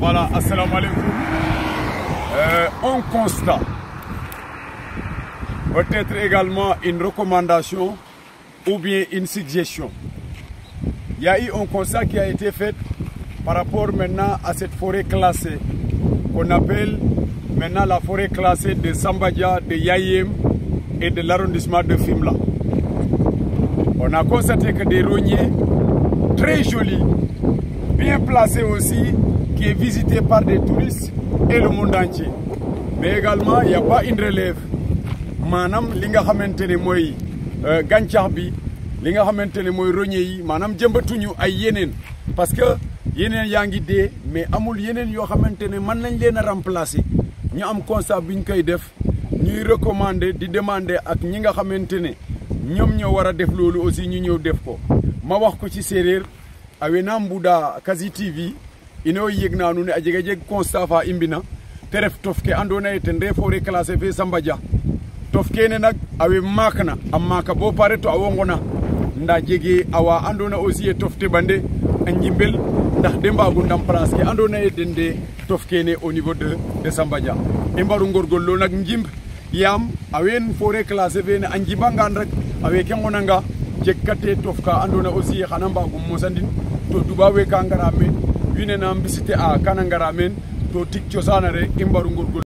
Voilà, assalamu alaikum. Un constat, peut-être également une recommandation ou bien une suggestion. Il y a eu un constat qui a été fait par rapport maintenant à cette forêt classée qu'on appelle maintenant la forêt classée de Sambadia, de Yayem et de l'arrondissement de Fimela. On a constaté que des rogniers très jolis, bien placés aussi, qui est visité par des touristes et le monde entier. Mais également, il n'y a pas une relève. Manam li nga xamantene moy gantiax bi li nga xamantene moy rogné yi manam jëmbatuñu ay yenen parce que yenen yaangi dé mais amul yenen yo xamantene man lañ leena remplacer ñu am constat biñ koy def ñuy recommander di demander ak ñi nga xamantene ñom ñoo wara def lolu aussi ñu ñew def ko ma wax ko ci séréer awena mbuda Kazi TV ino yegna nu ne a jega jeg constat fa imbina te ref tofke andona ete nde forêt classée fe Sambadia tofkene nak awe makna am maka bo pare to awongona nda jege awa andona aussi e tofte bande a njimbel ndax de mbagu ndam place ke andona e dende tofkene au niveau de Sambadia e mbaru ngorgollo nak njimb yam awen forêt classée fe ne a njibangan rek awe ke ngonanga jekkate tofka andona aussi xana mbagu mosandin to dubawe ka ngara men wine na mbisite a kana ngara men to tik cosana re e mbaru ngorgol